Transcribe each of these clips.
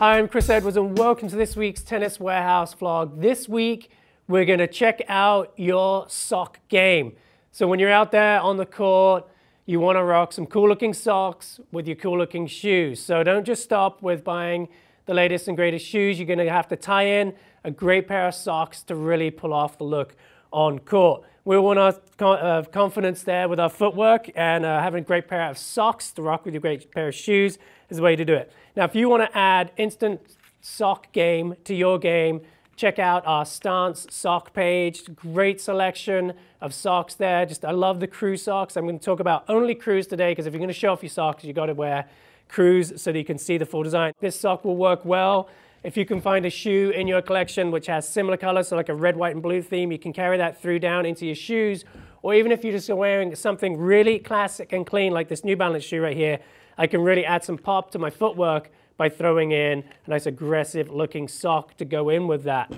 Hi, I'm Chris Edwards and welcome to this week's Tennis Warehouse vlog. This week, we're gonna check out your sock game. So when you're out there on the court, you wanna rock some cool looking socks with your cool looking shoes. So don't just stop with buying the latest and greatest shoes. You're gonna have to tie in a great pair of socks to really pull off the look on court. We want our confidence there with our footwork, and having a great pair of socks to rock with your great pair of shoes is the way to do it. Now, if you want to add instant sock game to your game, check out our Stance sock page. Great selection of socks there. I love the crew socks. I'm going to talk about only crews today, because if you're going to show off your socks, you've got to wear crews so that you can see the full design. This sock will work well if you can find a shoe in your collection which has similar colors, so like a red, white, and blue theme. You can carry that through down into your shoes, or even if you're just wearing something really classic and clean, like this New Balance shoe right here, I can really add some pop to my footwork by throwing in a nice aggressive looking sock to go in with that.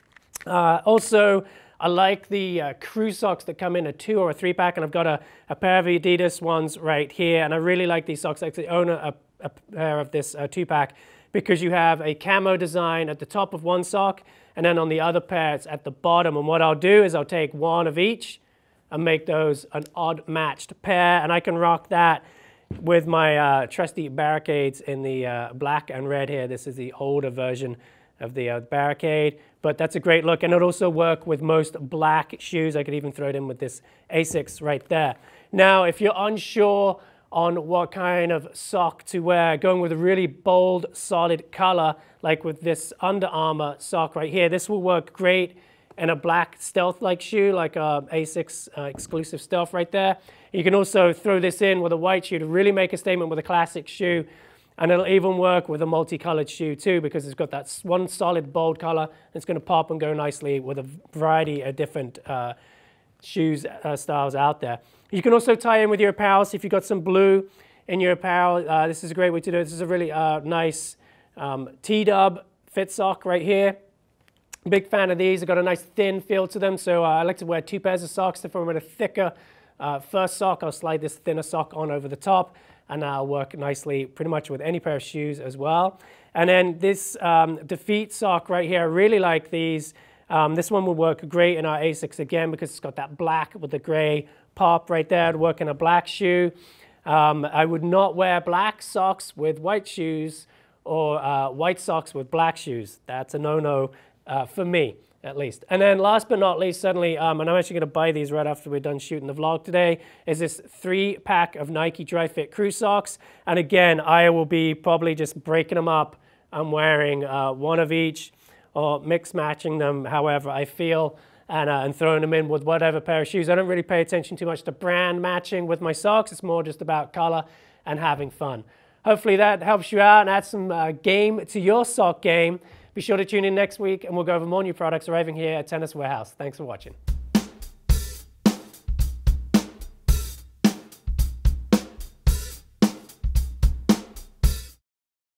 Also, I like the crew socks that come in a 2 or a 3 pack, and I've got a pair of Adidas ones right here, and I really like these socks. I actually own a pair of this 2 pack, because you have a camo design at the top of one sock, and then on the other pair it's at the bottom. And what I'll do is I'll take one of each and make those an odd matched pair, and I can rock that with my trusty Barricades in the black and red here. This is the older version of the Barricade, but that's a great look, and it'll also work with most black shoes. I could even throw it in with this Asics right there. Now, if you're unsure on what kind of sock to wear, going with a really bold, solid color, like with this Under Armour sock right here. This will work great in a black stealth-like shoe, like a Asics exclusive stealth right there. You can also throw this in with a white shoe to really make a statement with a classic shoe, and it'll even work with a multicolored shoe too, because it's got that one solid, bold color. It's gonna pop and go nicely with a variety of different shoes styles out there. You can also tie in with your apparel. So if you've got some blue in your apparel, this is a great way to do it. This is a really nice T-dub fit sock right here. Big fan of these. They've got a nice thin feel to them, so I like to wear 2 pairs of socks. If I'm wearing a thicker first sock, I'll slide this thinner sock on over the top, and that'll work nicely pretty much with any pair of shoes as well. And then this defeat sock right here, I really like these. This one will work great in our Asics again, because it's got that black with the gray pop right there. It'd work in a black shoe. I would not wear black socks with white shoes, or white socks with black shoes. That's a no-no for me, at least. And then last but not least, suddenly, and I'm actually going to buy these right after we're done shooting the vlog today, is this 3-pack of Nike Dry Fit Crew socks. And again, I will be probably just breaking them up. I'm wearing one of each, or mix matching them however I feel, and throwing them in with whatever pair of shoes. I don't really pay attention too much to brand matching with my socks. It's more just about color and having fun. Hopefully that helps you out and add some game to your sock game. Be sure to tune in next week, and we'll go over more new products arriving here at Tennis Warehouse. Thanks for watching.